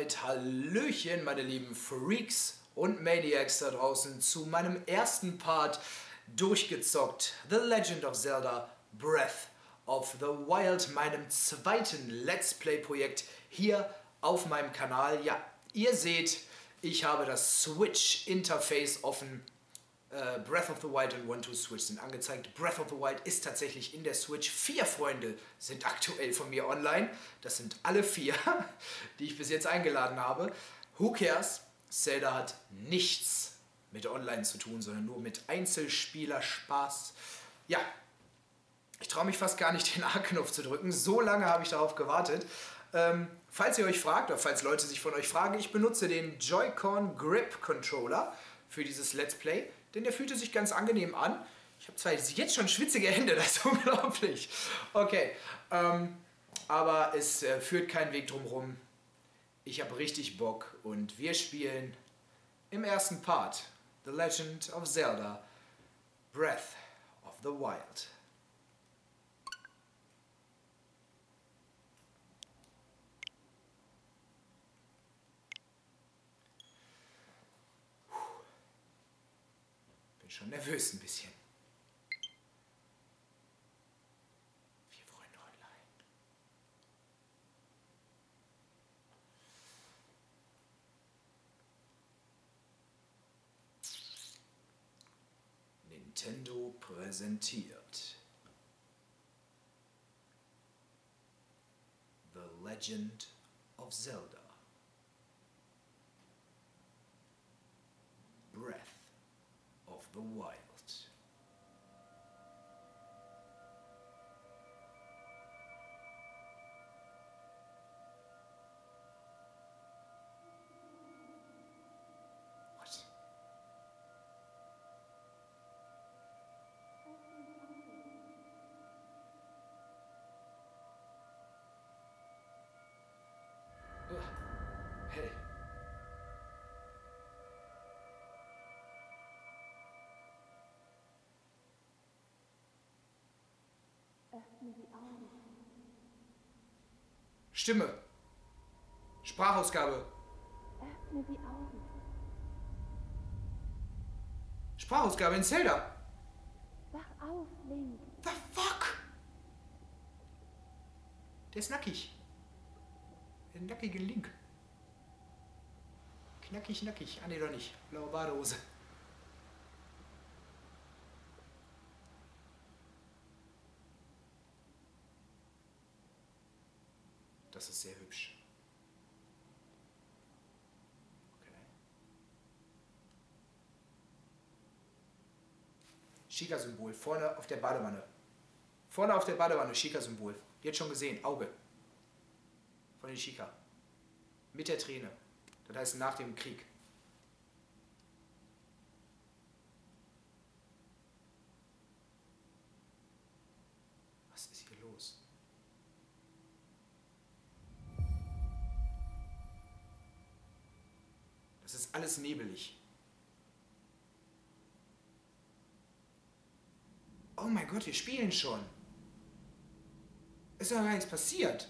damit Hallöchen, meine lieben Freaks und Maniacs da draußen, zu meinem ersten Part durchgezockt. The Legend of Zelda Breath of the Wild, meinem zweiten Let's Play-Projekt hier auf meinem Kanal. Ja, ihr seht, ich habe das Switch-Interface offen. Breath of the Wild und One to Switch sind angezeigt. Breath of the Wild ist tatsächlich in der Switch. 4 Freunde sind aktuell von mir online. Das sind alle 4, die ich bis jetzt eingeladen habe. Who cares? Zelda hat nichts mit Online zu tun, sondern nur mit Einzelspieler-Spaß. Ja, ich traue mich fast gar nicht, den A-Knopf zu drücken. So lange habe ich darauf gewartet. Falls ihr euch fragt, oder falls Leute sich von euch fragen, ich benutze den Joy-Con Grip Controller für dieses Let's Play, denn der fühlte sich ganz angenehm an. Ich habe zwar jetzt schon schwitzige Hände, das ist unglaublich. Okay, aber es führt keinen Weg drum rum. Ich habe richtig Bock und wir spielen im ersten Part The Legend of Zelda Breath of the Wild. Bin schon nervös ein bisschen. 4 Freunde online. Nintendo präsentiert The Legend of Zelda Breath of the Wild. What? Hell. Öffne die Augen. Stimme. Sprachausgabe. Öffne die Augen. Sprachausgabe in Zelda. Wach auf, Link. The fuck? Der ist nackig. Der nackige Link. Knackig, nackig. Ah, nee, doch nicht. Blaue Badehose. Das ist sehr hübsch. Okay. Sheikah-Symbol. Vorne auf der Badewanne. Vorne auf der Badewanne. Sheikah-Symbol. Jetzt schon gesehen. Auge. Von den Sheikah. Mit der Träne. Das heißt nach dem Krieg. Was ist hier los? Das ist alles nebelig. Oh mein Gott, wir spielen schon. Ist doch gar nichts passiert.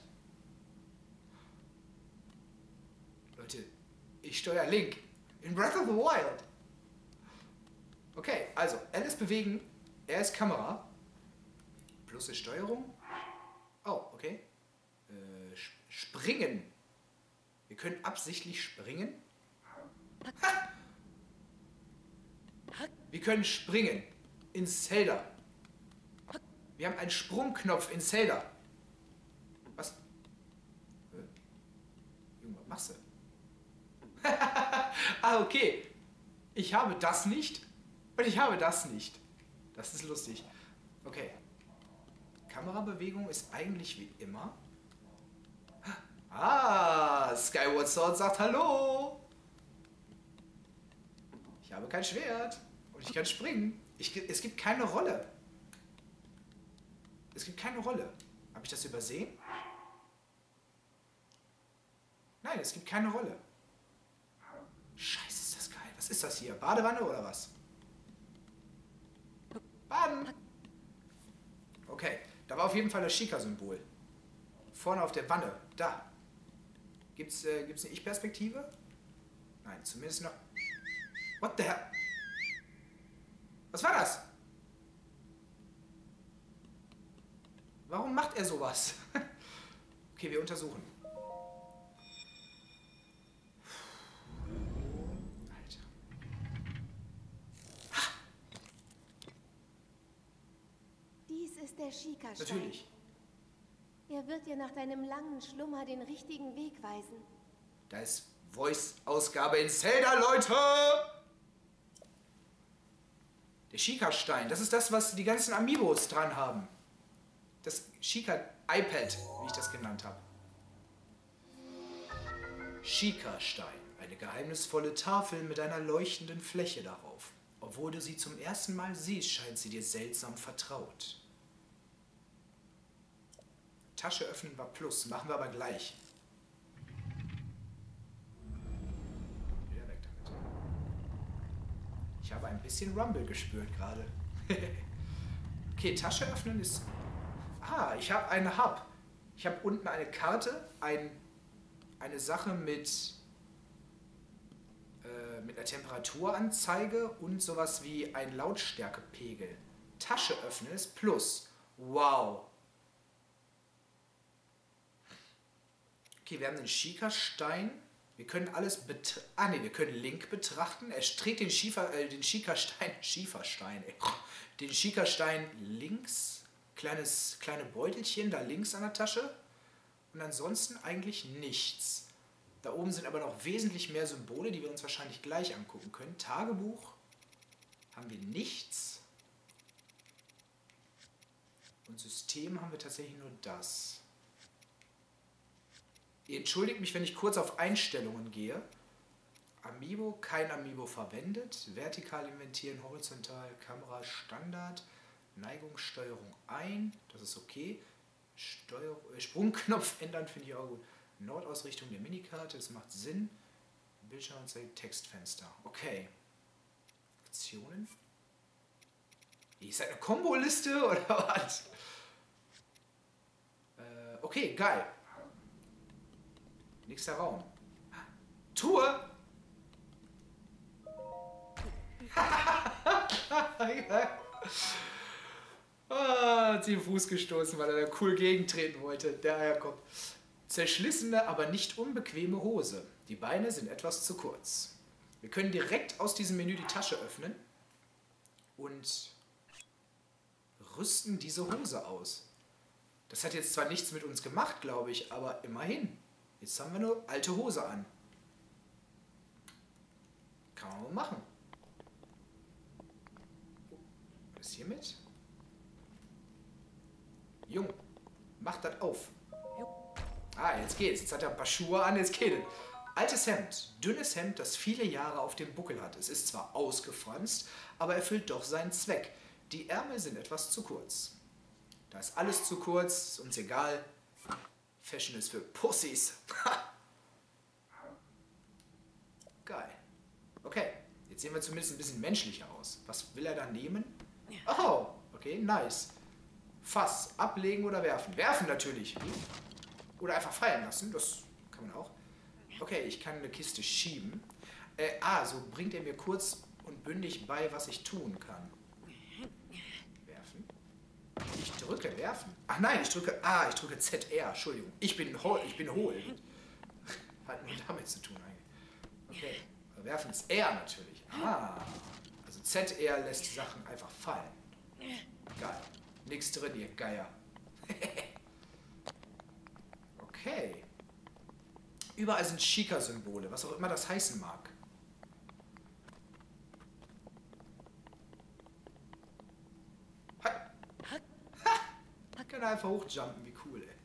Leute, ich steuere Link in Breath of the Wild. Okay, also L ist bewegen, R ist Kamera. Plus ist Steuerung. Oh, okay. Springen. Wir können absichtlich springen. Ha! Wir können springen in Zelda. Wir haben einen Sprungknopf in Zelda. Was? Junge, was machst du? Ah, okay. Ich habe das nicht und ich habe das nicht. Das ist lustig. Okay. Kamerabewegung ist eigentlich wie immer. Ah, Skyward Sword sagt Hallo. Ich habe kein Schwert und ich kann springen. Es gibt keine Rolle. Es gibt keine Rolle. Habe ich das übersehen? Nein, es gibt keine Rolle. Scheiße, ist das geil. Was ist das hier? Badewanne oder was? Baden. Okay, da war auf jeden Fall das Sheikah-Symbol. Vorne auf der Wanne. Da. Gibt's eine Ich-Perspektive? Nein, zumindest noch... What the hell? Was war das? Warum macht er sowas? Okay, wir untersuchen. Alter. Dies ist der Shika-Stein. Natürlich. Er wird dir nach deinem langen Schlummer den richtigen Weg weisen. Da ist Voice-Ausgabe in Zelda, Leute! Der Shika-Stein, das ist das, was die ganzen Amiibos dran haben. Das Shika-iPad, wie ich das genannt habe. Shika-Stein, eine geheimnisvolle Tafel mit einer leuchtenden Fläche darauf. Obwohl du sie zum ersten Mal siehst, scheint sie dir seltsam vertraut. Tasche öffnen war Plus, machen wir aber gleich. Wieder weg damit. Ich habe ein bisschen Rumble gespürt gerade. Okay, Tasche öffnen ist... Ah, ich habe einen Hub. Ich habe unten eine Karte, eine Sache mit einer Temperaturanzeige und sowas wie ein Lautstärkepegel. Tasche öffnen ist Plus. Wow. Okay, wir haben den Shika-Stein. Wir können alles wir können Link betrachten. Er trägt den den Shika-Stein links. Kleine Beutelchen da links an der Tasche. Und ansonsten eigentlich nichts. Da oben sind aber noch wesentlich mehr Symbole, die wir uns wahrscheinlich gleich angucken können. Tagebuch haben wir nichts. Und System haben wir tatsächlich nur das. Ihr entschuldigt mich, wenn ich kurz auf Einstellungen gehe. Amiibo, kein Amiibo verwendet. Vertikal inventieren, horizontal, Kamera, Standard. Neigungssteuerung ein, das ist okay. Sprungknopf ändern finde ich auch gut. Nordausrichtung der Minikarte, das macht Sinn. Bildschirmanzeige, Textfenster. Okay. Aktionen. Ist das eine Komboliste oder was? Okay, geil. Nächster Raum. Tour! Hat sie den Fuß gestoßen, weil er da cool gegentreten wollte. Der Eierkopf. Zerschlissene, aber nicht unbequeme Hose. Die Beine sind etwas zu kurz. Wir können direkt aus diesem Menü die Tasche öffnen und rüsten diese Hose aus. Das hat jetzt zwar nichts mit uns gemacht, glaube ich, aber immerhin. Jetzt haben wir eine alte Hose an. Kann man mal machen. Was ist hiermit? Jung, mach das auf. Ah, jetzt geht's. Jetzt hat er ein paar Schuhe an, jetzt geht es. Altes Hemd, dünnes Hemd, das viele Jahre auf dem Buckel hat. Es ist zwar ausgefranst, aber erfüllt doch seinen Zweck. Die Ärmel sind etwas zu kurz. Da ist alles zu kurz, ist uns egal. Fashion ist für Pussys. Geil. Okay, jetzt sehen wir zumindest ein bisschen menschlicher aus. Was will er da nehmen? Oh, okay, nice. Fass, ablegen oder werfen? Werfen natürlich. Oder einfach fallen lassen, das kann man auch. Okay, ich kann eine Kiste schieben. So bringt er mir kurz und bündig bei, was ich tun kann. Werfen. Ich drücke werfen. Ach nein, ich drücke ZR, Entschuldigung. Ich bin hohl. Hat nur damit zu tun eigentlich. Okay, werfen ist R natürlich. Also ZR lässt die Sachen einfach fallen. Geil. Nichts drin, ihr Geier. Okay. Überall sind Shika-Symbole, was auch immer das heißen mag. Kann er einfach hochjumpen, wie cool, ey.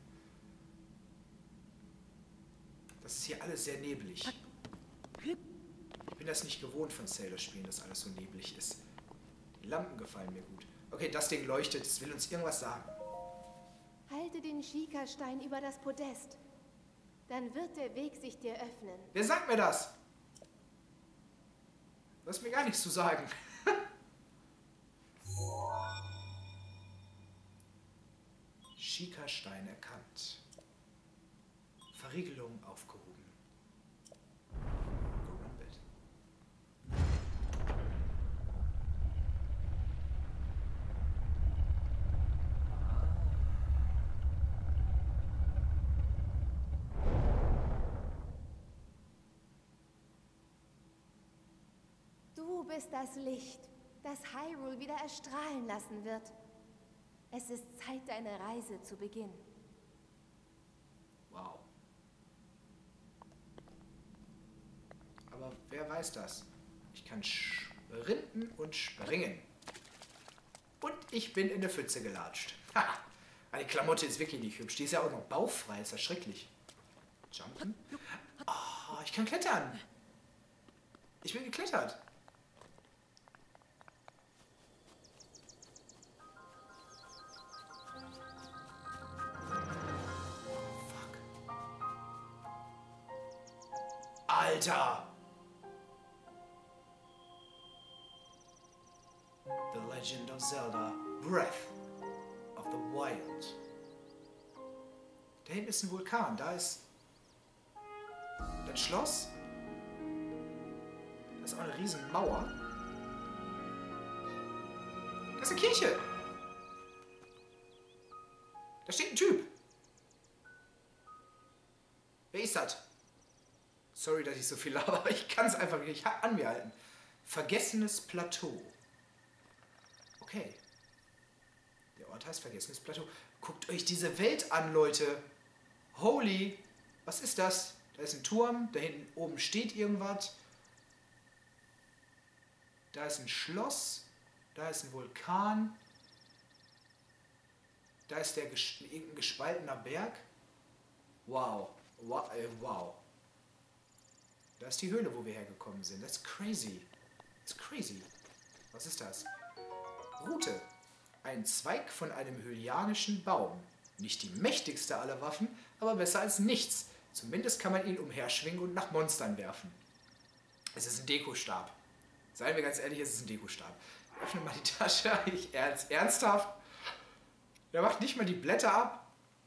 Das ist hier alles sehr neblig. Ich bin das nicht gewohnt von Zelda-Spielen, dass alles so neblig ist. Die Lampen gefallen mir gut. Okay, das Ding leuchtet, es will uns irgendwas sagen. Halte den Shika-Stein über das Podest. Dann wird der Weg sich dir öffnen. Wer sagt mir das? Du hast mir gar nichts zu sagen. Shika-Stein erkannt. Verriegelung aufgehoben. Gerumpelt. Du bist das Licht, das Hyrule wieder erstrahlen lassen wird. Es ist Zeit, deine Reise zu beginnen. Wow. Aber wer weiß das? Ich kann sprinten und springen. Und ich bin in der Pfütze gelatscht. Haha. Die Klamotte ist wirklich nicht hübsch. Die ist ja auch noch bauchfrei. Ist ja schrecklich. Jumpen. Oh, ich kann klettern. Ich bin geklettert. Alter! The Legend of Zelda Breath of the Wild. Da hinten ist ein Vulkan, da ist das Schloss. Da ist auch eine riesen Mauer. Da ist eine Kirche. Da steht ein Typ. Wer ist das? Sorry, dass ich so viel laber, aber ich kann es einfach nicht an mir halten. Vergessenes Plateau. Okay. Der Ort heißt Vergessenes Plateau. Guckt euch diese Welt an, Leute. Holy. Was ist das? Da ist ein Turm, da hinten oben steht irgendwas. Da ist ein Schloss. Da ist ein Vulkan. Da ist irgendein gespaltener Berg. Wow. Wow. Wow. Da ist die Höhle, wo wir hergekommen sind. That's crazy. That's crazy. Was ist das? Rute. Ein Zweig von einem hylianischen Baum. Nicht die mächtigste aller Waffen, aber besser als nichts. Zumindest kann man ihn umherschwingen und nach Monstern werfen. Es ist ein Dekostab. Seien wir ganz ehrlich, es ist ein Dekostab. Öffne mal die Tasche. Ernsthaft? Der macht nicht mal die Blätter ab.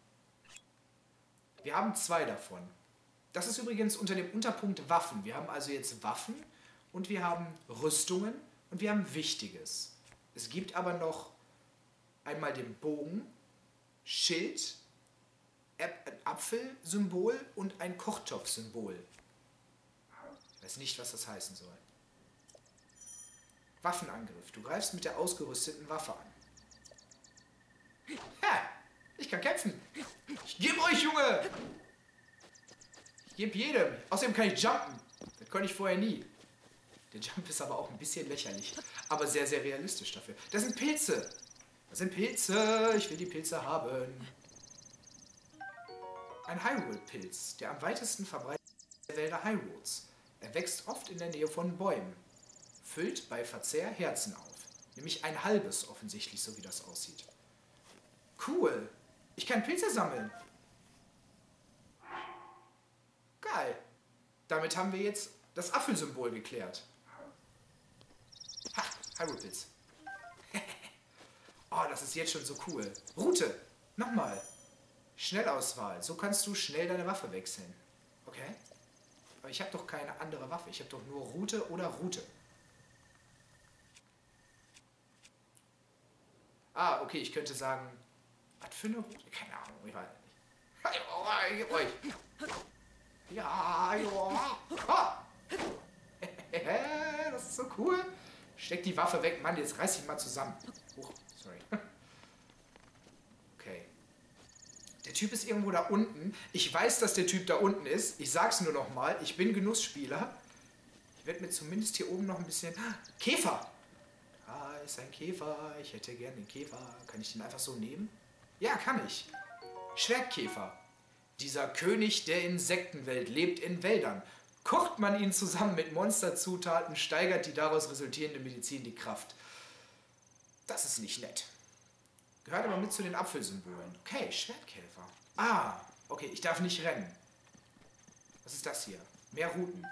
Wir haben 2 davon. Das ist übrigens unter dem Unterpunkt Waffen. Wir haben also jetzt Waffen und wir haben Rüstungen und wir haben Wichtiges. Es gibt aber noch einmal den Bogen, Schild, ein Apfelsymbol und ein Kochtopfsymbol. Ich weiß nicht, was das heißen soll. Waffenangriff. Du greifst mit der ausgerüsteten Waffe an. Ha! Ich kann kämpfen. Ich gebe euch, Junge! Ich gebe jedem. Außerdem kann ich jumpen. Das konnte ich vorher nie. Der Jump ist aber auch ein bisschen lächerlich. Aber sehr, sehr realistisch dafür. Das sind Pilze. Das sind Pilze. Ich will die Pilze haben. Ein Hyrule-Pilz, der am weitesten verbreitet ist in der Wälder Hyrules. Er wächst oft in der Nähe von Bäumen. Füllt bei Verzehr Herzen auf. Nämlich ein halbes offensichtlich, so wie das aussieht. Cool. Ich kann Pilze sammeln. Geil. Damit haben wir jetzt das Apfelsymbol geklärt. Ha, Hyrule-Pilz. Oh, das ist jetzt schon so cool. Route. Nochmal. Schnellauswahl. So kannst du schnell deine Waffe wechseln. Okay? Aber ich habe doch keine andere Waffe. Ich habe doch nur Route oder Route. Ah, okay, ich könnte sagen... Was für eine Route? Keine Ahnung, ich weiß nicht. Gib euch. Ja, ja. Ah. Das ist so cool. Steck die Waffe weg. Mann, jetzt reiß ich mal zusammen. Sorry. Okay. Der Typ ist irgendwo da unten. Ich weiß, dass der Typ da unten ist. Ich sag's nur noch mal. Ich bin Genussspieler. Ich werde mir zumindest hier oben noch ein bisschen... Käfer! Da ist ein Käfer. Ich hätte gerne den Käfer. Kann ich den einfach so nehmen? Ja, kann ich. Schwertkäfer. Dieser König der Insektenwelt lebt in Wäldern. Kocht man ihn zusammen mit Monsterzutaten, steigert die daraus resultierende Medizin die Kraft. Das ist nicht nett. Gehört aber mit zu den Apfelsymbolen. Okay, Schwertkäfer. Ah, okay, ich darf nicht rennen. Was ist das hier? Mehr Routen.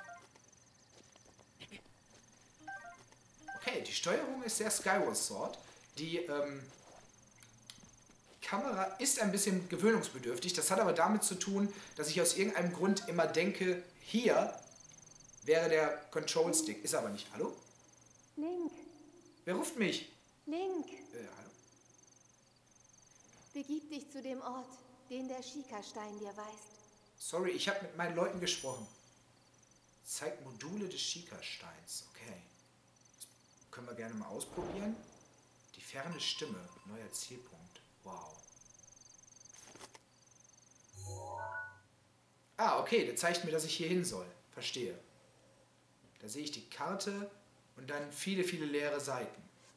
Okay, die Steuerung ist sehr Skyward Sword. Die Kamera ist ein bisschen gewöhnungsbedürftig. Das hat aber damit zu tun, dass ich aus irgendeinem Grund immer denke, hier wäre der Control Stick. Ist aber nicht. Hallo? Link, Wer ruft mich? Link, Hallo? begib dich zu dem Ort, den der Schikastein dir weist. Sorry, ich habe mit meinen Leuten gesprochen. Zeigt Module des Schikasteins. Okay. Das können wir gerne mal ausprobieren. Die ferne Stimme. Neuer Zielpunkt. Wow. Ah, okay. Der zeigt mir, dass ich hier hin soll. Verstehe. Da sehe ich die Karte und dann viele, viele leere Seiten.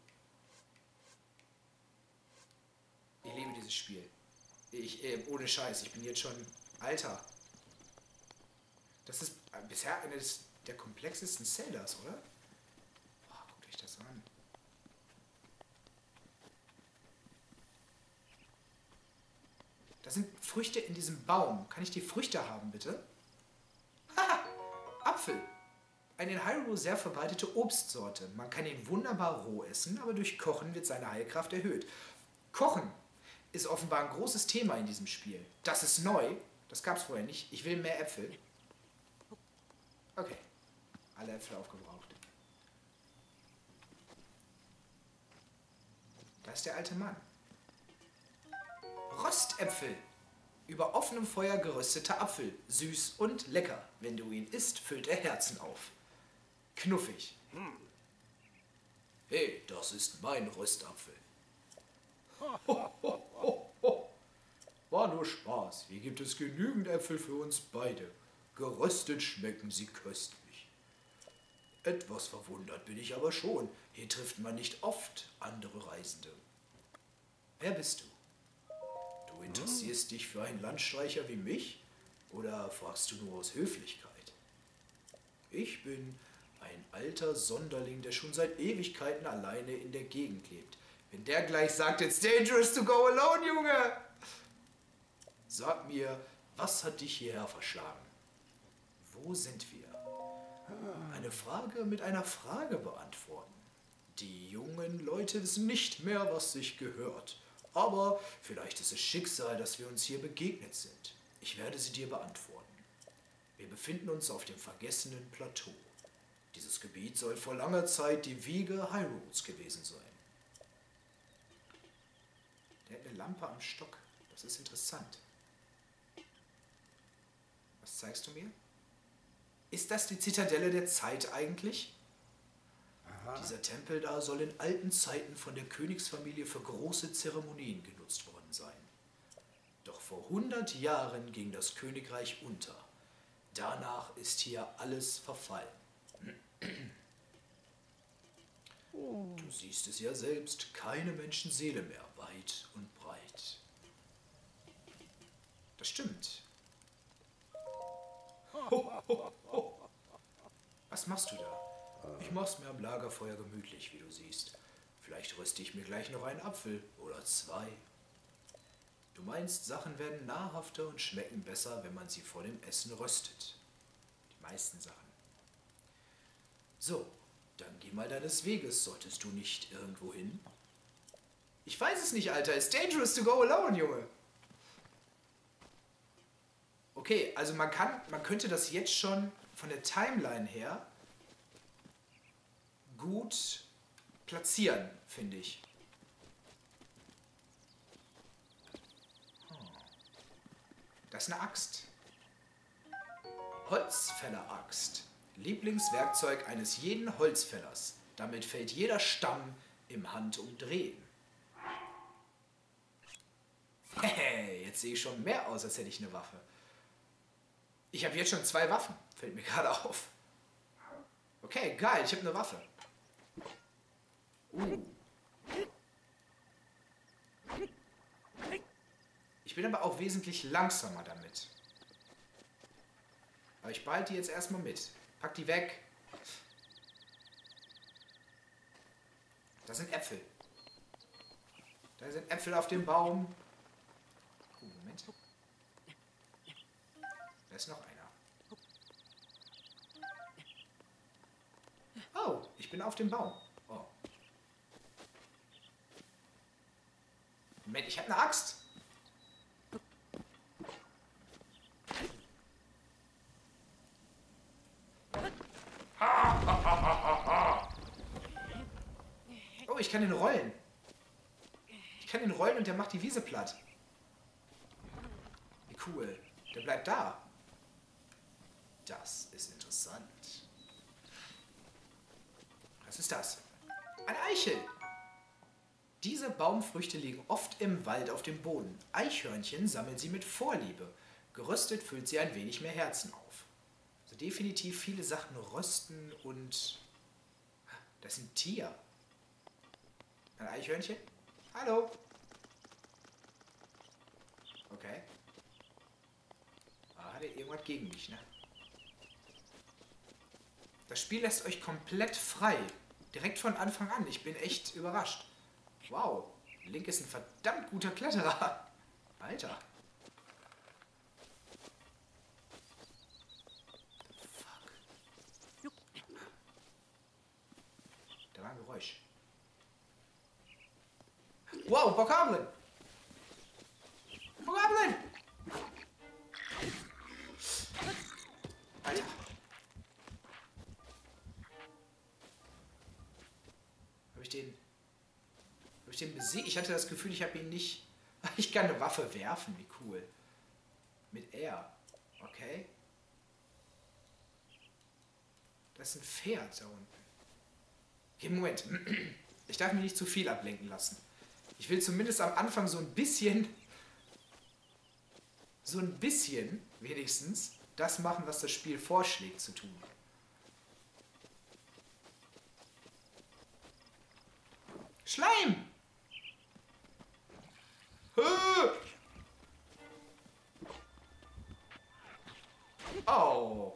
Ich liebe dieses Spiel. Ohne Scheiß, ich bin jetzt schon Alter. Das ist bisher eines der komplexesten Zeldas, oder? Oh, guckt euch das an. Da sind Früchte in diesem Baum. Kann ich die Früchte haben, bitte? Haha, Apfel. Eine in Hyrule sehr verbreitete Obstsorte. Man kann ihn wunderbar roh essen, aber durch Kochen wird seine Heilkraft erhöht. Kochen ist offenbar ein großes Thema in diesem Spiel. Das ist neu. Das gab es vorher nicht. Ich will mehr Äpfel. Okay. Alle Äpfel aufgebraucht. Da ist der alte Mann. Röstäpfel. Über offenem Feuer gerösteter Apfel. Süß und lecker. Wenn du ihn isst, füllt er Herzen auf. Knuffig. Hey, das ist mein Röstapfel. War nur Spaß. Hier gibt es genügend Äpfel für uns beide. Geröstet schmecken sie köstlich. Etwas verwundert bin ich aber schon. Hier trifft man nicht oft andere Reisende. Wer bist du? Du interessierst dich für einen Landstreicher wie mich? Oder fragst du nur aus Höflichkeit? Ich bin ein alter Sonderling, der schon seit Ewigkeiten alleine in der Gegend lebt. Wenn der gleich sagt, it's dangerous to go alone, Junge! Sag mir, was hat dich hierher verschlagen? Wo sind wir? Eine Frage mit einer Frage beantworten. Die jungen Leute wissen nicht mehr, was sich gehört. Aber vielleicht ist es Schicksal, dass wir uns hier begegnet sind. Ich werde sie dir beantworten. Wir befinden uns auf dem vergessenen Plateau. Dieses Gebiet soll vor langer Zeit die Wiege Hyrules gewesen sein. Der hat eine Lampe am Stock. Das ist interessant. Was zeigst du mir? Ist das die Zitadelle der Zeit eigentlich? Aha. Dieser Tempel da soll in alten Zeiten von der Königsfamilie für große Zeremonien genutzt worden sein. Doch vor 100 Jahren ging das Königreich unter. Danach ist hier alles verfallen. Du siehst es ja selbst, keine Menschenseele mehr, weit und breit. Das stimmt. Was machst du da? Ich mach's mir am Lagerfeuer gemütlich, wie du siehst. Vielleicht röste ich mir gleich noch einen Apfel oder zwei. Du meinst, Sachen werden nahrhafter und schmecken besser, wenn man sie vor dem Essen röstet. Die meisten Sachen. So, dann geh mal deines Weges. Solltest du nicht irgendwo hin? Ich weiß es nicht, Alter. It's dangerous to go alone, Junge. Okay, also man könnte das jetzt schon von der Timeline her gut platzieren, finde ich. Das ist eine Axt. Holzfäller-Axt. Lieblingswerkzeug eines jeden Holzfällers. Damit fällt jeder Stamm im Handumdrehen. Hey, jetzt sehe ich schon mehr aus, als hätte ich eine Waffe. Ich habe jetzt schon 2 Waffen, fällt mir gerade auf. Okay, geil, ich habe eine Waffe. Ich bin aber auch wesentlich langsamer damit. Aber ich behalte die jetzt erstmal mit. Pack die weg. Das sind Äpfel. Da sind Äpfel auf dem Baum. Moment. Da ist noch einer. Oh, ich bin auf dem Baum. Oh. Moment, ich habe eine Axt. Oh, ich kann ihn rollen. Ich kann ihn rollen und der macht die Wiese platt. Wie cool. Der bleibt da. Das ist interessant. Was ist das? Eine Eichel. Diese Baumfrüchte liegen oft im Wald auf dem Boden. Eichhörnchen sammeln sie mit Vorliebe. Geröstet füllt sie ein wenig mehr Herzen auf. Also definitiv viele Sachen rösten und... Das ist ein Tier. Ein Eichhörnchen? Hallo? Okay. Ah, hat er irgendwas gegen mich, ne? Das Spiel lässt euch komplett frei. Direkt von Anfang an. Ich bin echt überrascht. Wow. Link ist ein verdammt guter Kletterer. Alter. Fuck. Da war ein Geräusch. Wow, Bokoblin! Bokoblin! Alter. Habe ich den besiegt? Ich hatte das Gefühl, ich habe ihn nicht... Ich kann eine Waffe werfen, wie cool. Mit R. Okay. Das ist ein Pferd da unten. Okay, Moment. Ich darf mich nicht zu viel ablenken lassen. Ich will zumindest am Anfang so ein bisschen wenigstens das machen, was das Spiel vorschlägt zu tun. Schleim! Oh!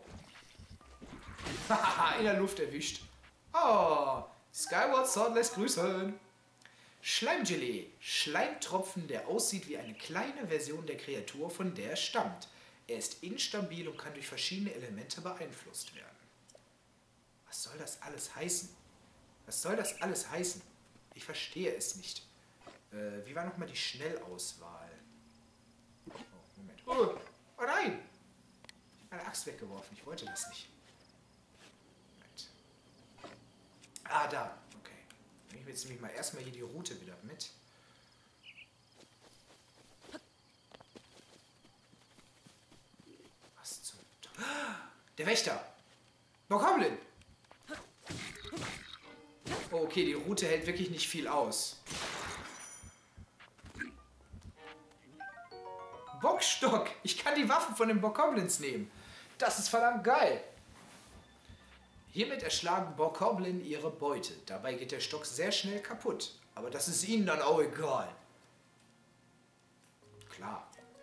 Haha, in der Luft erwischt. Oh! Skyward Sword lässt grüßen. Schleimgelee. Schleimtropfen, der aussieht wie eine kleine Version der Kreatur, von der er stammt. Er ist instabil und kann durch verschiedene Elemente beeinflusst werden. Was soll das alles heißen? Was soll das alles heißen? Ich verstehe es nicht. Wie war nochmal die Schnellauswahl? Oh, Moment. Oh, oh nein! Ich habe meine Axt weggeworfen. Ich wollte das nicht. Moment. Ah, da. Okay. Nehme ich jetzt nämlich mal erstmal hier die Route wieder mit. Was zum Teufel? Der Wächter! Bokoblin! Oh, okay, die Route hält wirklich nicht viel aus. Bockstock! Ich kann die Waffen von den Bokoblins nehmen. Das ist verdammt geil. Hiermit erschlagen Bokoblin ihre Beute. Dabei geht der Stock sehr schnell kaputt. Aber das ist ihnen dann auch egal. Klar.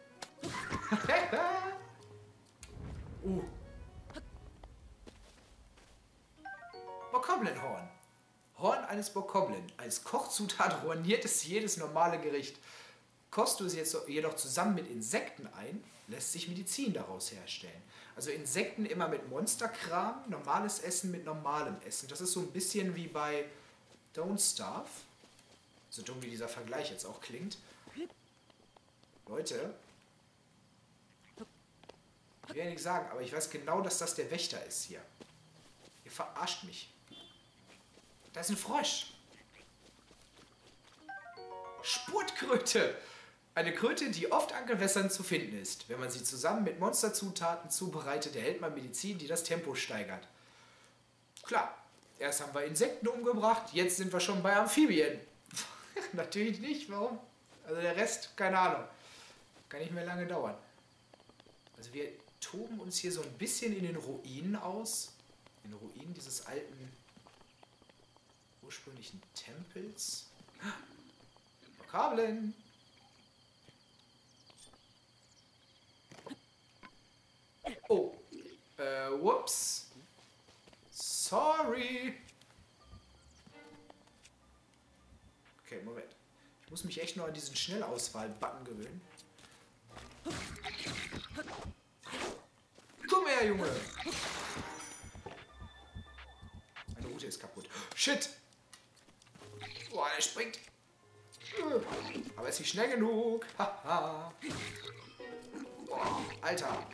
Bokoblinhorn. Horn eines Bokoblin. Als Kochzutat ruiniert es jedes normale Gericht. Kostet du es jetzt jedoch zusammen mit Insekten ein, lässt sich Medizin daraus herstellen. Also Insekten immer mit Monsterkram, normales Essen mit normalem Essen. Das ist so ein bisschen wie bei Don't Starve. So dumm wie dieser Vergleich jetzt auch klingt. Leute, ich will ja nichts sagen, aber ich weiß genau, dass das der Wächter ist hier. Ihr verarscht mich. Da ist ein Frosch. Spurtkröte. Eine Kröte, die oft an Gewässern zu finden ist. Wenn man sie zusammen mit Monsterzutaten zubereitet, erhält man Medizin, die das Tempo steigert. Klar, erst haben wir Insekten umgebracht, jetzt sind wir schon bei Amphibien. Natürlich nicht, warum? Also der Rest, keine Ahnung. Kann nicht mehr lange dauern. Also wir toben uns hier so ein bisschen in den Ruinen aus. In den Ruinen dieses alten, ursprünglichen Tempels. Bokoblin! Oh, whoops. Sorry. Okay, Moment. Ich muss mich echt nur an diesen Schnellauswahl-Button gewöhnen. Komm her, Junge. Meine Route ist kaputt. Shit. Boah, er springt. Aber ist nicht schnell genug. Haha. Boah, Alter.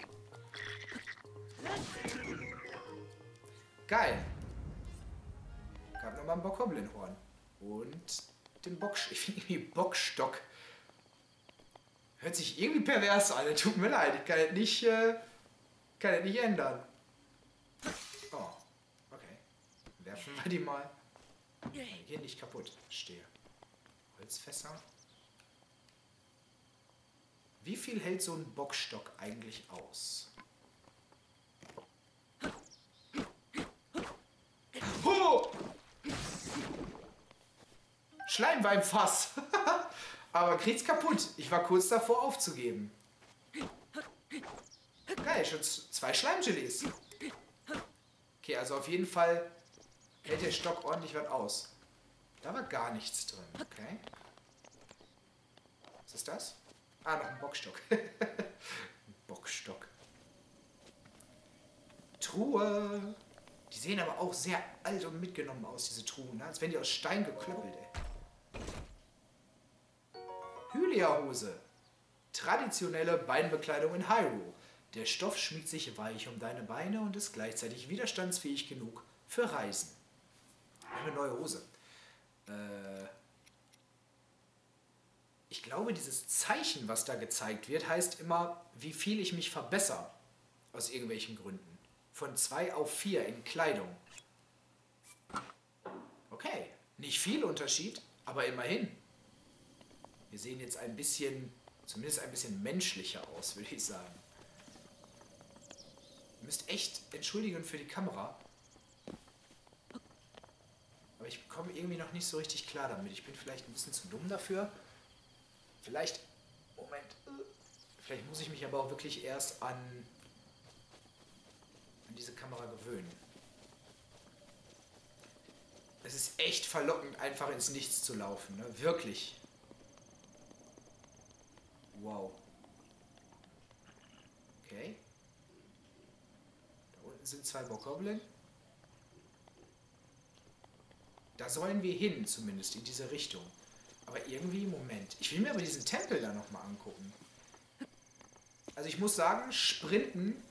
Geil. Gab nochmal ein Bokoblinhorn. Und den Bockstock. Ich finde irgendwie Bockstock. Hört sich irgendwie pervers an. Tut mir leid. Ich kann es nicht ändern. Oh, okay. Werfen wir die mal. Die gehen nicht kaputt. Stehe. Holzfässer. Wie viel hält so ein Bockstock eigentlich aus? Oh! Schleim war im Fass. Aber kriegt's kaputt. Ich war kurz davor aufzugeben. Geil, schon 2 Schleimgelees. Okay, also auf jeden Fall hält der Stock ordentlich was aus. Da war gar nichts drin. Okay. Was ist das? Ah, noch ein Bockstock. Ein Bockstock. Truhe. Die sehen aber auch sehr alt und mitgenommen aus, diese Truhen. Ne? Als wären die aus Stein geklöppelt, ey. Hylia-Hose. Traditionelle Beinbekleidung in Hyrule. Der Stoff schmiegt sich weich um deine Beine und ist gleichzeitig widerstandsfähig genug für Reisen. Eine neue Hose. Ich glaube, dieses Zeichen, was da gezeigt wird, heißt immer, wie viel ich mich verbessere. Aus irgendwelchen Gründen. Von 2 auf 4 in Kleidung. Okay, nicht viel Unterschied, aber immerhin. Wir sehen jetzt ein bisschen, zumindest ein bisschen menschlicher aus, würde ich sagen. Ihr müsst echt entschuldigen für die Kamera. Aber ich komme irgendwie noch nicht so richtig klar damit. Ich bin vielleicht ein bisschen zu dumm dafür. Vielleicht, Moment, vielleicht muss ich mich aber auch wirklich erst an diese Kamera gewöhnen. Es ist echt verlockend, einfach ins Nichts zu laufen, ne? Wirklich. Wow. Okay. Da unten sind 2 Bokoblin. Da sollen wir hin, zumindest in diese Richtung. Aber irgendwie, Moment. Ich will mir aber diesen Tempel da nochmal angucken. Also ich muss sagen, Sprinten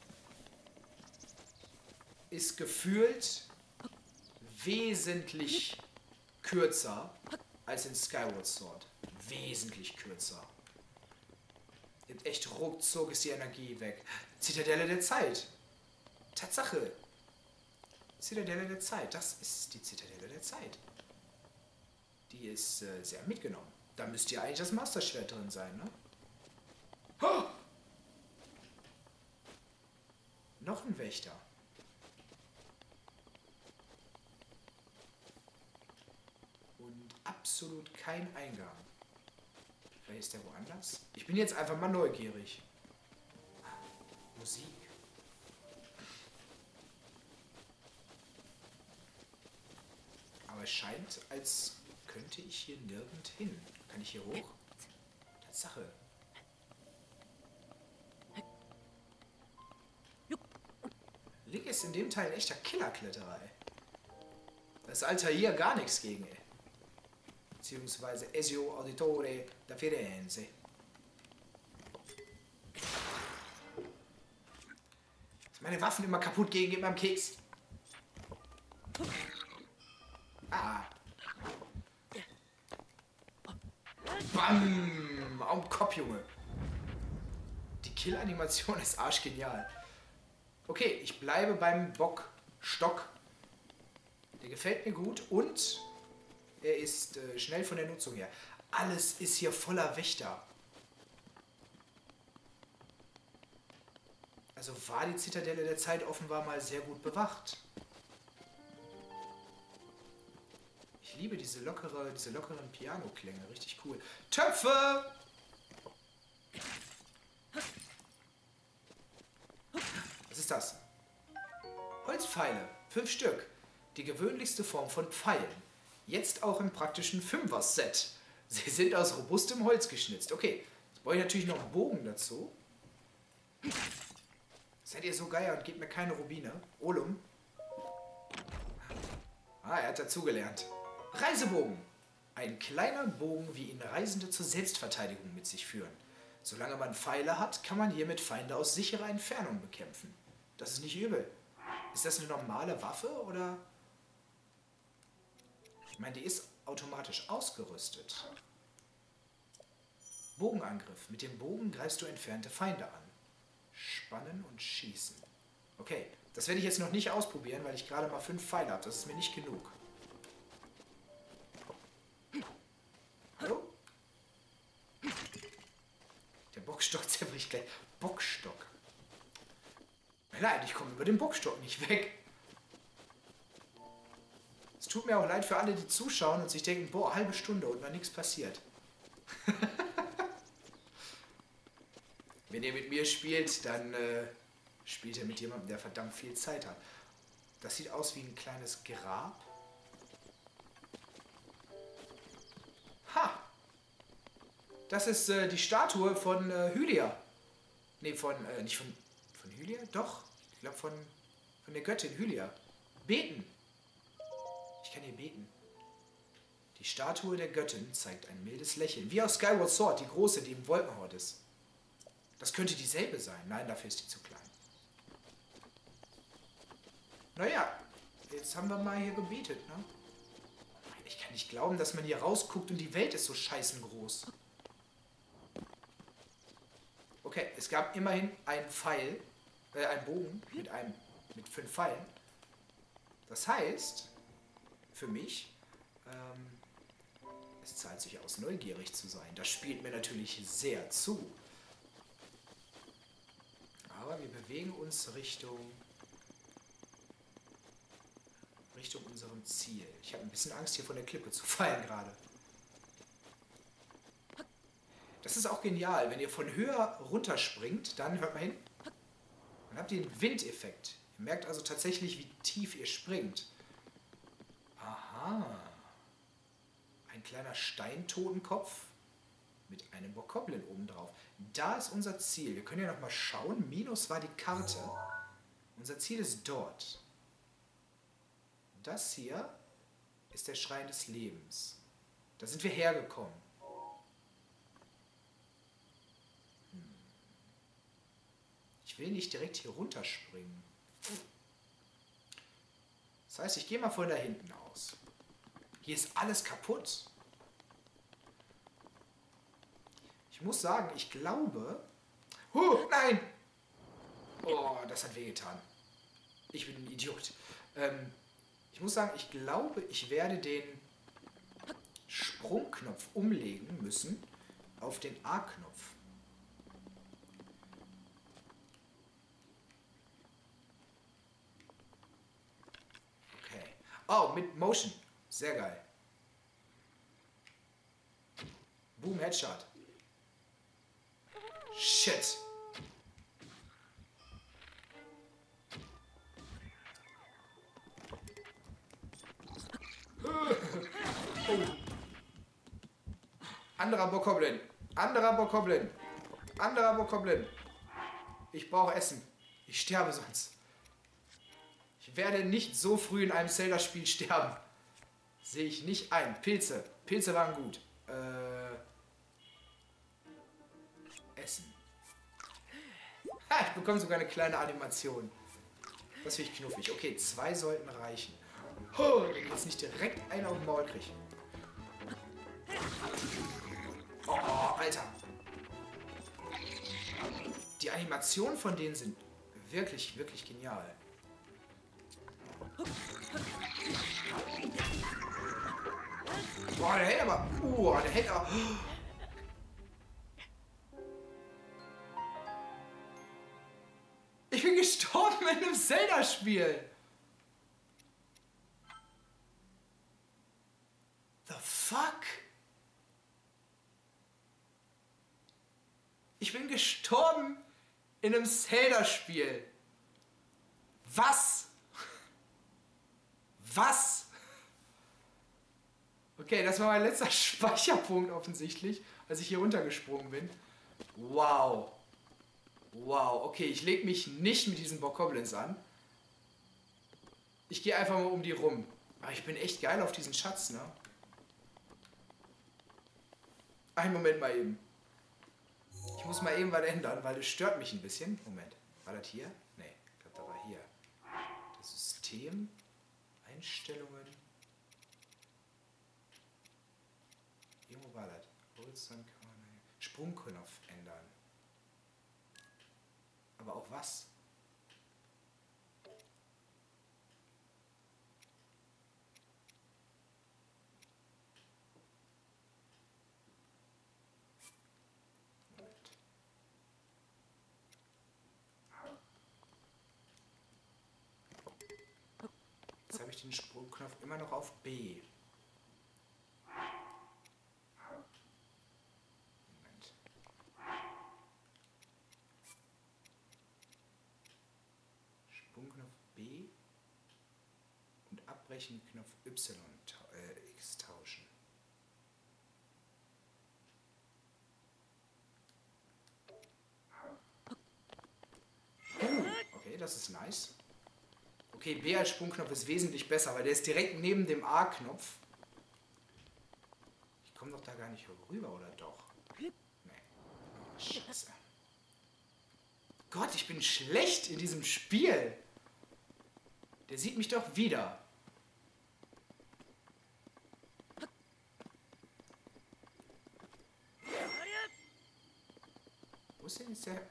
ist gefühlt wesentlich kürzer als in Skyward Sword. Wesentlich kürzer. Echt ruckzuck ist die Energie weg. Zitadelle der Zeit. Tatsache. Zitadelle der Zeit. Das ist die Zitadelle der Zeit. Die ist sehr mitgenommen. Da müsste ja eigentlich das Masterschwert drin sein, ne? Oh! Noch ein Wächter. Und absolut kein Eingang. Vielleicht ist der woanders? Ich bin jetzt einfach mal neugierig. Musik. Aber es scheint, als könnte ich hier nirgend hin. Kann ich hier hoch? Tatsache. Link ist in dem Teil ein echter Killerkletterei. Das Altair gar nichts gegen, ey. Beziehungsweise Ezio Auditore da Firenze. Dass meine Waffen immer kaputt gehen, geht mir am Keks. Ah. Bam! Am Kopf, Junge. Die Kill-Animation ist arschgenial. Okay, ich bleibe beim Bockstock. Der gefällt mir gut und er ist schnell von der Nutzung her. Alles ist hier voller Wächter. Also war die Zitadelle der Zeit offenbar mal sehr gut bewacht. Ich liebe diese lockeren Piano-Klänge. Richtig cool. Töpfe! Was ist das? Holzpfeile. 5 Stück. Die gewöhnlichste Form von Pfeilen. Jetzt auch im praktischen 5er-Set. Sie sind aus robustem Holz geschnitzt. Okay, jetzt brauche ich natürlich noch einen Bogen dazu. Seid ihr so geil und gebt mir keine Rubine? Olum. Ah, er hat dazugelernt. Reisebogen. Ein kleiner Bogen, wie ihn Reisende zur Selbstverteidigung mit sich führen. Solange man Pfeile hat, kann man hiermit Feinde aus sicherer Entfernung bekämpfen. Das ist nicht übel. Ist das eine normale Waffe, oder? Ich meine, die ist automatisch ausgerüstet. Bogenangriff. Mit dem Bogen greifst du entfernte Feinde an. Spannen und schießen. Okay, das werde ich jetzt noch nicht ausprobieren, weil ich gerade mal 5 Pfeile habe. Das ist mir nicht genug. Hallo? Der Bockstock zerbricht gleich. Bockstock. Nein, ich komme über den Bockstock nicht weg. Es tut mir auch leid für alle, die zuschauen und sich denken, boah, halbe Stunde und noch nichts passiert. Wenn ihr mit mir spielt, dann spielt ihr mit jemandem, der verdammt viel Zeit hat. Das sieht aus wie ein kleines Grab. Ha! Das ist die Statue von Hylia. Nee, nicht von Hylia? Doch. Ich glaube von der Göttin Hylia. Beten. Ich kann hier beten. Die Statue der Göttin zeigt ein mildes Lächeln. Wie aus Skyward Sword, die große, die im Wolkenhort ist. Das könnte dieselbe sein. Nein, dafür ist die zu klein. Naja, jetzt haben wir mal hier gebetet, ne? Ich kann nicht glauben, dass man hier rausguckt und die Welt ist so scheißengroß. Okay, es gab immerhin einen Bogen mit 5 Pfeilen. Das heißt, für mich, es zahlt sich aus, neugierig zu sein. Das spielt mir natürlich sehr zu. Aber wir bewegen uns Richtung unserem Ziel. Ich habe ein bisschen Angst, hier von der Klippe zu fallen gerade. Das ist auch genial. Wenn ihr von höher runterspringt, dann, hört mal hin, dann habt ihr den Windeffekt. Ihr merkt also tatsächlich, wie tief ihr springt. Aha. Ein kleiner Steintotenkopf mit einem Bokoblin oben drauf. Da ist unser Ziel. Wir können ja noch mal schauen. Minus war die Karte. Unser Ziel ist dort. Das hier ist der Schrein des Lebens. Da sind wir hergekommen. Ich will nicht direkt hier runterspringen. Das heißt, ich gehe mal von da hinten aus. Hier ist alles kaputt. Ich muss sagen, ich glaube... nein! Oh, das hat wehgetan. Ich bin ein Idiot. Ich muss sagen, ich glaube, ich werde den Sprungknopf umlegen müssen auf den A-Knopf. Okay. Oh, mit Motion. Sehr geil. Boom, Headshot. Shit. Oh. Anderer Bokoblin. Anderer Bokoblin. Anderer Bokoblin. Ich brauche Essen. Ich sterbe sonst. Ich werde nicht so früh in einem Zelda-Spiel sterben. Sehe ich nicht ein. Pilze. Pilze waren gut. Essen. Ha, ich bekomme sogar eine kleine Animation. Das finde ich knuffig. Okay, 2 sollten reichen. Oh, wenn ich jetzt nicht direkt einen auf den Maul kriege. Oh, Alter. Die Animationen von denen sind wirklich, wirklich genial. Boah, der hält aber... der hält aber... Ich bin gestorben in einem Zelda-Spiel. The fuck? Ich bin gestorben in einem Zelda-Spiel. Was? Was? Okay, das war mein letzter Speicherpunkt offensichtlich, als ich hier runtergesprungen bin. Wow. Wow, okay, ich lege mich nicht mit diesen Bokoblins an. Ich gehe einfach mal um die rum. Aber ich bin echt geil auf diesen Schatz, ne? Einen Moment mal eben. Ich muss mal eben was ändern, weil das stört mich ein bisschen. Moment, war das hier? Nee, ich glaube, das war hier. Das System, Einstellungen. wo war das? Sprungknopf ändern. Aber auch was? Moment. Jetzt habe ich den Sprungknopf immer noch auf B. Moment. Sprungknopf B und Abbrechen Knopf Y X tauschen. Okay, das ist nice. Okay, B als Sprungknopf ist wesentlich besser, weil der ist direkt neben dem A-Knopf. Ich komme doch da gar nicht rüber, oder doch? Nee. Oh, Scheiße. Gott, ich bin schlecht in diesem Spiel. Der sieht mich doch wieder. Wo ist denn jetzt der...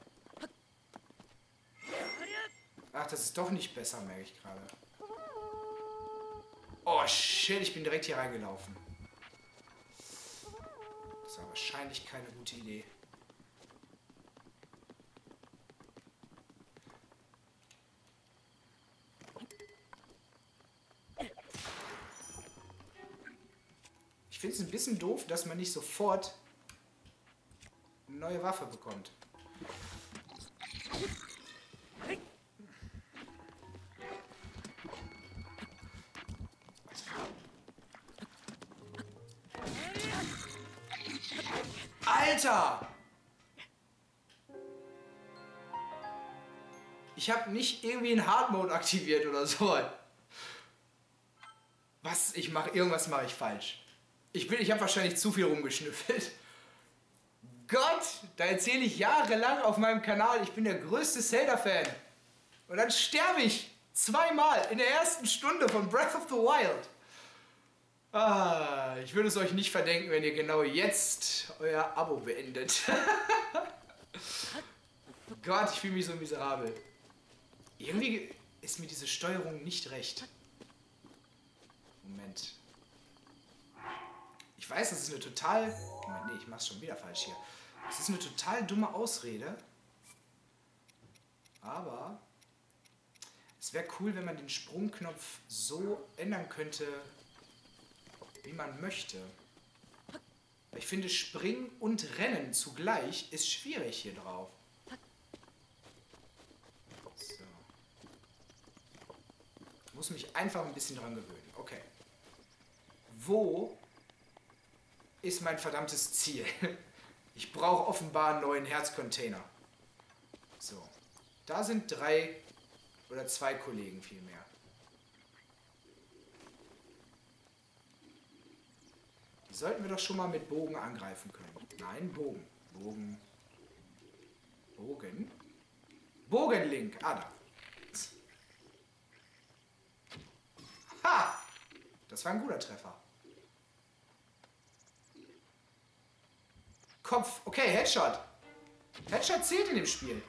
Ach, das ist doch nicht besser, merke ich gerade. Oh, shit, ich bin direkt hier reingelaufen. Das war wahrscheinlich keine gute Idee. Ich finde es ein bisschen doof, dass man nicht sofort eine neue Waffe bekommt. Alter! Ich habe nicht irgendwie einen Hard Mode aktiviert oder so. Was? Irgendwas mache ich falsch. Ich habe wahrscheinlich zu viel rumgeschnüffelt. Gott, da erzähle ich jahrelang auf meinem Kanal, ich bin der größte Zelda-Fan. Und dann sterbe ich zweimal in der ersten Stunde von Breath of the Wild. Ah, ich würde es euch nicht verdenken, wenn ihr genau jetzt euer Abo beendet. Gott, ich fühle mich so miserabel. Irgendwie ist mir diese Steuerung nicht recht. Moment. Ich weiß, das ist eine total... Nee, ich mach's schon wieder falsch hier. Das ist eine total dumme Ausrede. Aber es wäre cool, wenn man den Sprungknopf so ändern könnte, wie man möchte. Ich finde, Springen und Rennen zugleich ist schwierig hier drauf. So. Ich muss mich einfach ein bisschen dran gewöhnen. Okay. Wo ist mein verdammtes Ziel? Ich brauche offenbar einen neuen Herzcontainer. So. Da sind 3 oder 2 Kollegen vielmehr. Die sollten wir doch schon mal mit Bogen angreifen können. Nein, Bogen. Bogen. Bogen. Bogenlink. Ah, da. Ha! Das war ein guter Treffer. Kopf. Okay, Headshot. Headshot zählt in dem Spiel.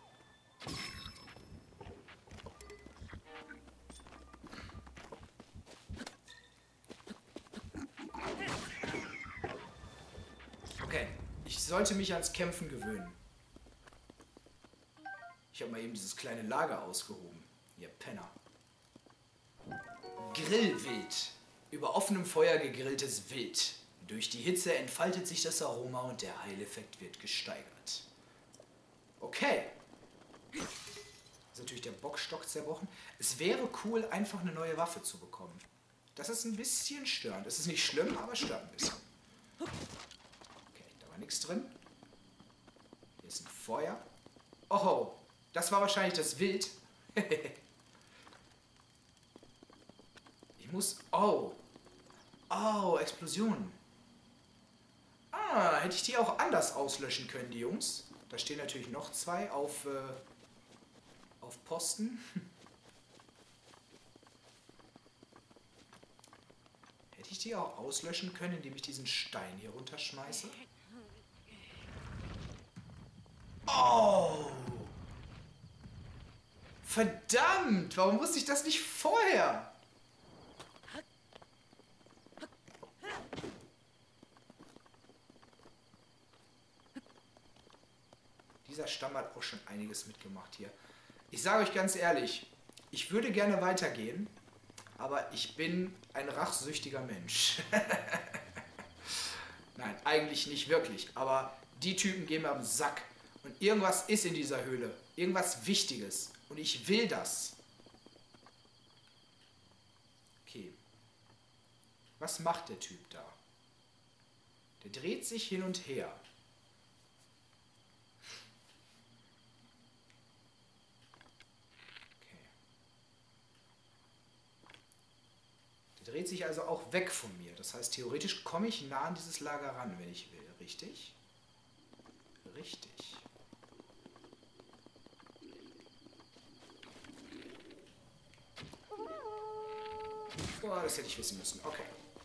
Okay, ich sollte mich ans Kämpfen gewöhnen. Ich habe mal eben dieses kleine Lager ausgehoben. Ihr Penner. Grillwild. Über offenem Feuer gegrilltes Wild. Durch die Hitze entfaltet sich das Aroma und der Heileffekt wird gesteigert. Okay. Ist natürlich der Bockstock zerbrochen. Es wäre cool, einfach eine neue Waffe zu bekommen. Das ist ein bisschen störend. Es ist nicht schlimm, aber stört ein bisschen. Okay, da war nichts drin. Hier ist ein Feuer. Oh, das war wahrscheinlich das Wild. Ich muss... Oh. Oh, Explosionen. Ah, hätte ich die auch anders auslöschen können, die Jungs. Da stehen natürlich noch 2 auf Posten. Hätte ich die auch auslöschen können, indem ich diesen Stein hier runterschmeiße? Oh! Verdammt! Warum wusste ich das nicht vorher? Dieser Stamm hat auch schon einiges mitgemacht hier. Ich sage euch ganz ehrlich, ich würde gerne weitergehen, aber ich bin ein rachsüchtiger Mensch. Nein, eigentlich nicht wirklich, aber die Typen gehen mir am Sack. Und irgendwas ist in dieser Höhle, irgendwas Wichtiges. Und ich will das. Okay. Was macht der Typ da? Der dreht sich hin und her. Dreht sich also auch weg von mir. Das heißt, theoretisch komme ich nah an dieses Lager ran, wenn ich will. Richtig? Richtig. Oh, das hätte ich wissen müssen. Okay.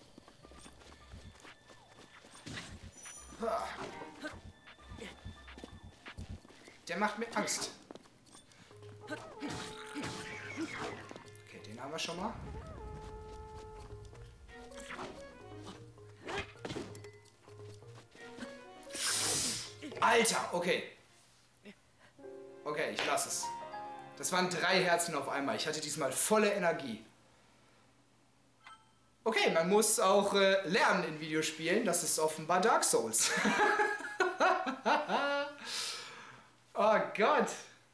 Der macht mir Angst. Okay, den haben wir schon mal. Alter, okay. Okay, ich lasse es. Das waren 3 Herzen auf einmal. Ich hatte diesmal volle Energie. Okay, man muss auch lernen in Videospielen. Das ist offenbar Dark Souls. Oh Gott.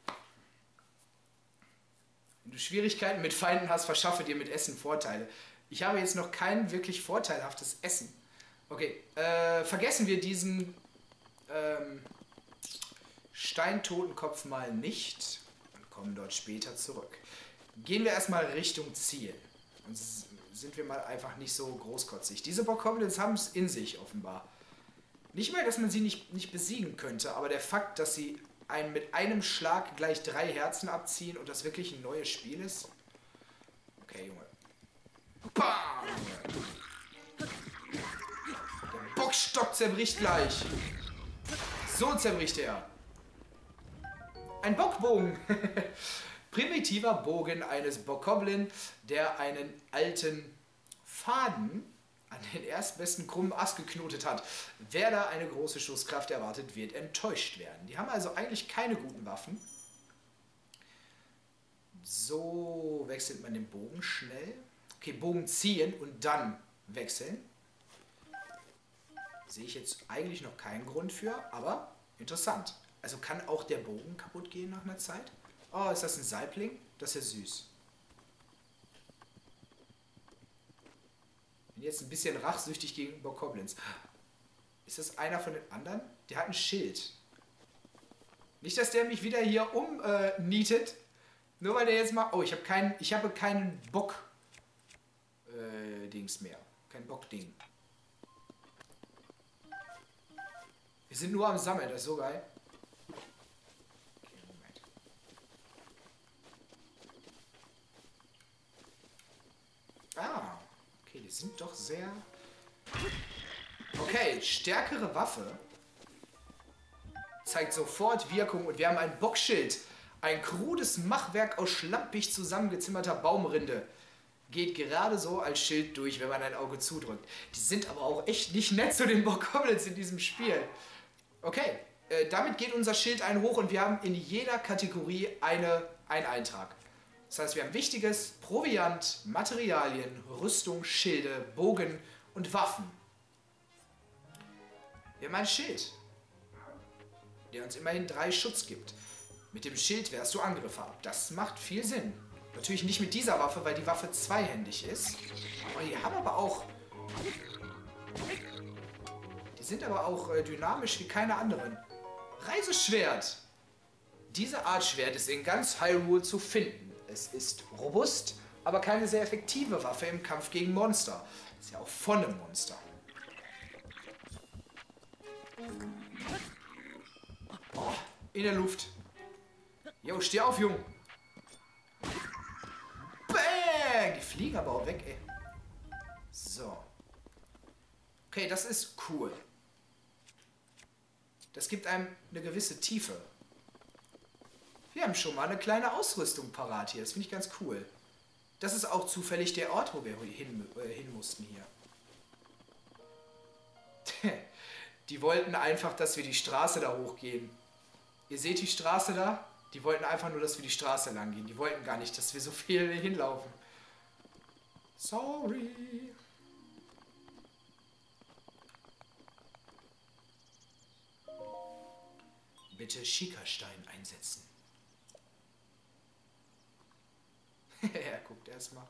Wenn du Schwierigkeiten mit Feinden hast, verschaffe dir mit Essen Vorteile. Ich habe jetzt noch kein wirklich vorteilhaftes Essen. Okay, vergessen wir diesen Steintotenkopf mal nicht und kommen dort später zurück. Gehen wir erstmal Richtung Ziel. Und sind wir mal einfach nicht so großkotzig. Diese Bokoblins haben es in sich offenbar. Nicht mal, dass man sie nicht besiegen könnte, aber der Fakt, dass sie mit einem Schlag gleich 3 Herzen abziehen und das wirklich ein neues Spiel ist. Okay, Junge. Bam! Der Bockstock zerbricht gleich. So zerbricht er. Ein Bockbogen. Primitiver Bogen eines Bokoblin, der einen alten Faden an den erstbesten krummen Ast geknotet hat. Wer da eine große Schusskraft erwartet, wird enttäuscht werden. Die haben also eigentlich keine guten Waffen. So wechselt man den Bogen schnell. Okay, Bogen ziehen und dann wechseln. Sehe ich jetzt eigentlich noch keinen Grund für, aber interessant. Also kann auch der Bogen kaputt gehen nach einer Zeit? Oh, ist das ein Saibling? Das ist ja süß. Bin jetzt ein bisschen rachsüchtig gegen Bokoblins. Ist das einer von den anderen? Der hat ein Schild. Nicht, dass der mich wieder hier umnietet. Nur weil der jetzt mal... Oh, ich habe keinen Bock... Dings mehr. Kein Bock-Ding. Wir sind nur am Sammeln, das ist so geil. Okay, Moment. Ah, okay, die sind doch sehr... Okay, stärkere Waffe. Zeigt sofort Wirkung und wir haben ein Bockschild. Ein krudes Machwerk aus schlampig zusammengezimmerter Baumrinde. Geht gerade so als Schild durch, wenn man ein Auge zudrückt. Die sind aber auch echt nicht nett zu den Bokoblins in diesem Spiel. Okay, damit geht unser Schild ein hoch und wir haben in jeder Kategorie einen Eintrag. Das heißt, wir haben Wichtiges, Proviant, Materialien, Rüstung, Schilde, Bogen und Waffen. Wir haben ein Schild, der uns immerhin 3 Schutz gibt. Mit dem Schild wehrst du Angriffe ab. Das macht viel Sinn. Natürlich nicht mit dieser Waffe, weil die Waffe zweihändig ist. Aber die haben aber auch... Die sind aber auch dynamisch wie keine anderen. Reiseschwert. Diese Art Schwert ist in ganz Hyrule zu finden. Es ist robust, aber keine sehr effektive Waffe im Kampf gegen Monster. Ist ja auch von einem Monster. Oh, in der Luft. Jo, steh auf, Junge. Bang! Die fliegen aber auch weg, ey. So. Okay, das ist cool. Das gibt einem eine gewisse Tiefe. Wir haben schon mal eine kleine Ausrüstung parat hier. Das finde ich ganz cool. Das ist auch zufällig der Ort, wo wir hin mussten hier. Die wollten einfach, dass wir die Straße da hochgehen. Ihr seht die Straße da? Die wollten einfach nur, dass wir die Straße lang gehen. Die wollten gar nicht, dass wir so viel hinlaufen. Sorry. Bitte Schikastein einsetzen. Er guckt erstmal.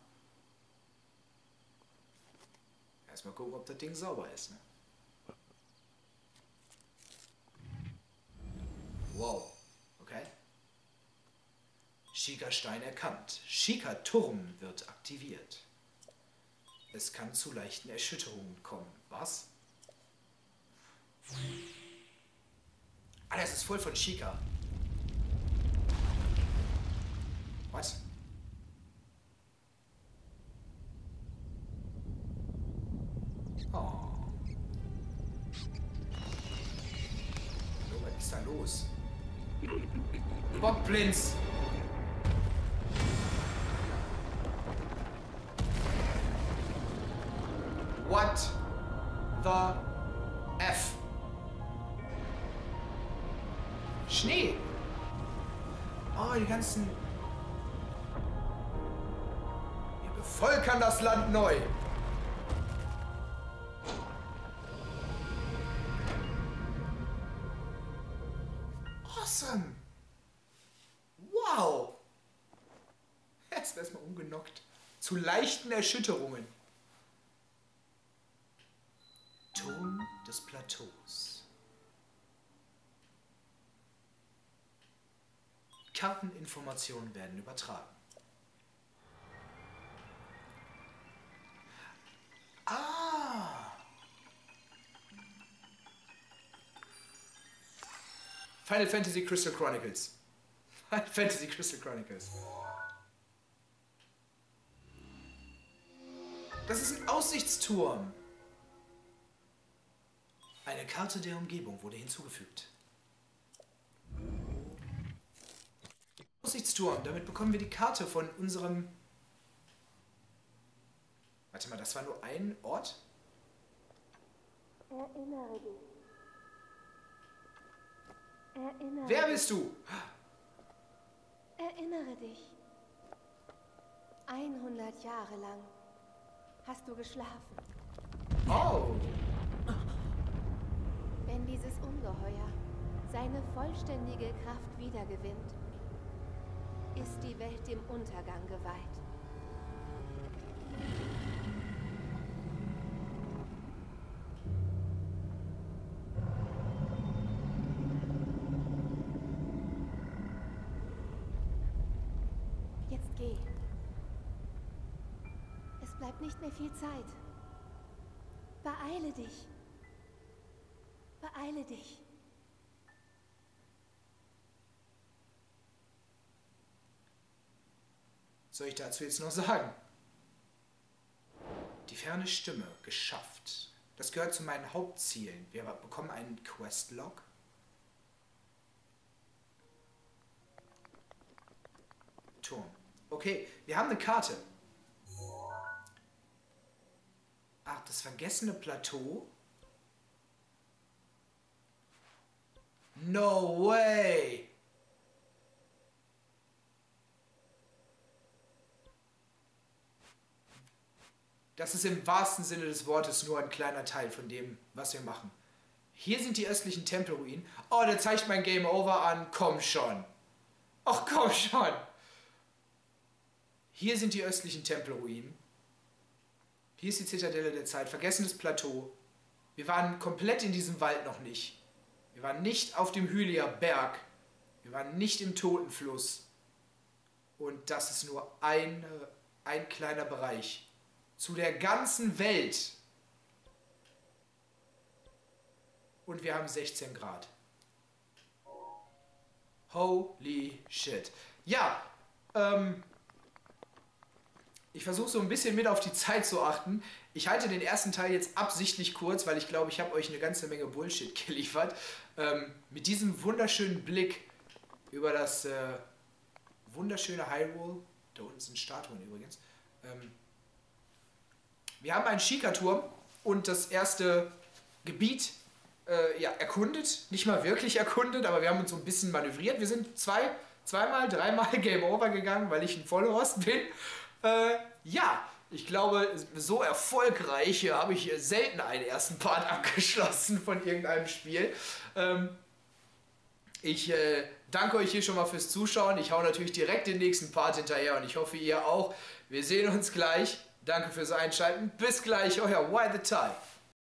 Erstmal gucken, ob das Ding sauber ist. Ne? Wow. Okay. Schikastein erkannt. Schika-Turm wird aktiviert. Es kann zu leichten Erschütterungen kommen. Was? Ah, das ist voll von Shika. Was? Oh. Hallo, was ist da los? Bockblins! What the F? Schnee! Oh, die ganzen... Wir bevölkern das Land neu! Awesome! Wow! Jetzt erstmal umgenockt. Zu leichten Erschütterungen. Turm des Plateaus. Karteninformationen werden übertragen. Ah! Final Fantasy Crystal Chronicles. Final Fantasy Crystal Chronicles. Das ist ein Aussichtsturm. Eine Karte der Umgebung wurde hinzugefügt. Aussichtsturm, damit bekommen wir die Karte von unserem... Warte mal, das war nur ein Ort? Erinnere dich. Erinnere Wer bist du? Erinnere dich. 100 Jahre lang hast du geschlafen. Oh! Wenn dieses Ungeheuer seine vollständige Kraft wiedergewinnt, ist die Welt dem Untergang geweiht. Jetzt geh. Es bleibt nicht mehr viel Zeit. Beeile dich. Beeile dich. Was soll ich dazu jetzt noch sagen? Die ferne Stimme, geschafft. Das gehört zu meinen Hauptzielen. Wir bekommen einen Questlog. Turm. Okay, wir haben eine Karte. Ach, das vergessene Plateau. No way! Das ist im wahrsten Sinne des Wortes nur ein kleiner Teil von dem, was wir machen. Hier sind die östlichen Tempelruinen. Oh, der zeigt mein Game Over an. Komm schon. Ach, komm schon. Hier sind die östlichen Tempelruinen. Hier ist die Zitadelle der Zeit. Vergessenes Plateau. Wir waren komplett in diesem Wald noch nicht. Wir waren nicht auf dem Hylia Berg. Wir waren nicht im Totenfluss. Und das ist nur ein kleiner Bereich. Zu der ganzen Welt. Und wir haben 16 Grad. Holy shit. Ja, Ich versuche so ein bisschen mit auf die Zeit zu achten. Ich halte den ersten Teil jetzt absichtlich kurz, weil ich glaube, ich habe euch eine ganze Menge Bullshit geliefert. Mit diesem wunderschönen Blick über das wunderschöne Hyrule. Da unten sind Statuen übrigens. Wir haben einen Shika-Turm und das erste Gebiet erkundet. Nicht mal wirklich erkundet, aber wir haben uns so ein bisschen manövriert. Wir sind zweimal, dreimal Game Over gegangen, weil ich ein Vollhorst bin. Ich glaube, so erfolgreich habe ich selten einen ersten Part abgeschlossen von irgendeinem Spiel. Ich danke euch hier schon mal fürs Zuschauen. Ich hau natürlich direkt den nächsten Part hinterher und ich hoffe, ihr auch. Wir sehen uns gleich. Danke fürs Einschalten. Bis gleich, euer Why the Tie.